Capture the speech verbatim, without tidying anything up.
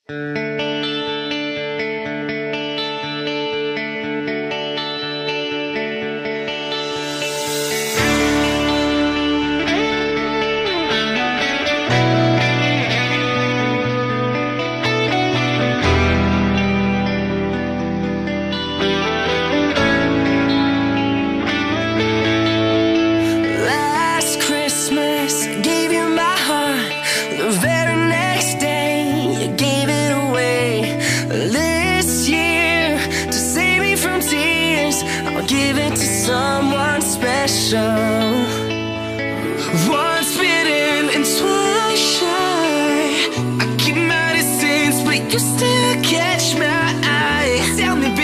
Last Christmas, I gave you my heart. The very next day, you gave it away. This year, to save me from tears, I'll give it to someone special. Once bitten and twice shy, I keep my distance, but you still catch my eye. Tell me, baby,